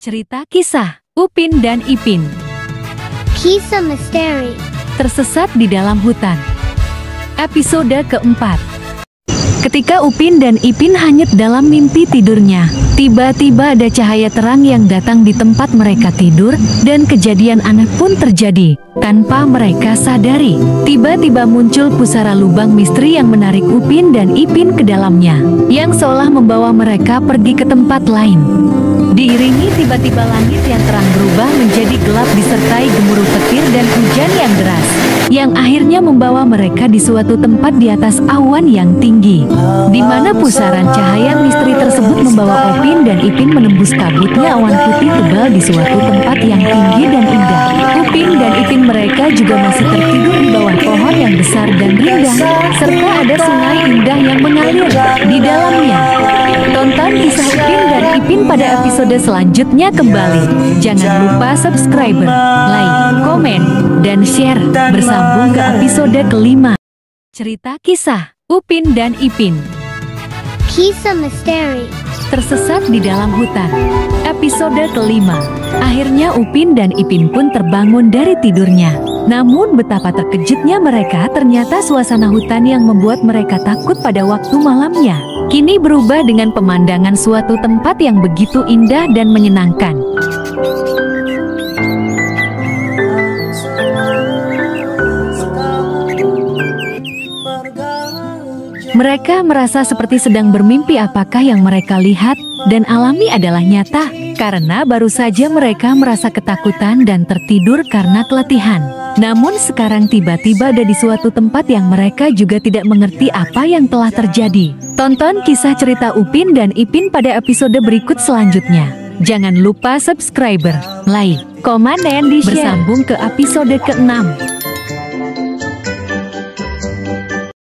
Cerita kisah Upin dan Ipin. Kisah misteri Tersesat di dalam hutan. Episode keempat. Ketika Upin dan Ipin hanyut dalam mimpi tidurnya, tiba-tiba ada cahaya terang yang datang di tempat mereka tidur, dan kejadian aneh pun terjadi. Tanpa mereka sadari, tiba-tiba muncul pusara lubang misteri yang menarik Upin dan Ipin ke dalamnya, yang seolah membawa mereka pergi ke tempat lain. Diiringi tiba-tiba langit yang terang berubah menjadi gelap disertai gemuruh petir dan hujan yang deras, yang akhirnya membawa mereka di suatu tempat di atas awan yang tinggi, di mana pusaran cahaya misteri tersebut membawa Upin dan Ipin menembus kabutnya awan putih tebal di suatu tempat yang tinggi dan indah. Upin dan Ipin mereka juga masih tertidur di bawah pohon yang besar dan rindang, serta ada sungai indah yang mengalir di dalamnya. Tonton kisah Upin dan Ipin pada episode selanjutnya kembali. Jangan lupa subscribe, like, komen, dan share. Bersambung ke episode kelima. Cerita kisah Upin dan Ipin. Kisah misteri Tersesat di dalam hutan. Episode kelima. Akhirnya Upin dan Ipin pun terbangun dari tidurnya. Namun betapa terkejutnya mereka, ternyata suasana hutan yang membuat mereka takut pada waktu malamnya kini berubah dengan pemandangan suatu tempat yang begitu indah dan menyenangkan. Mereka merasa seperti sedang bermimpi. Apakah yang mereka lihat dan alami adalah nyata? Karena baru saja mereka merasa ketakutan dan tertidur karena keletihan. Namun sekarang tiba-tiba ada di suatu tempat yang mereka juga tidak mengerti apa yang telah terjadi. Tonton kisah cerita Upin dan Ipin pada episode berikut selanjutnya. Jangan lupa subscribe, like, komen, dan di-share. Bersambung ke episode ke-6.